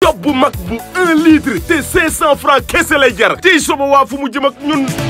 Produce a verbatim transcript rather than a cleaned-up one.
top bu mag bu un litre te cinq cent francs kese lay jar tey sama waa fu mu jëm ak ñun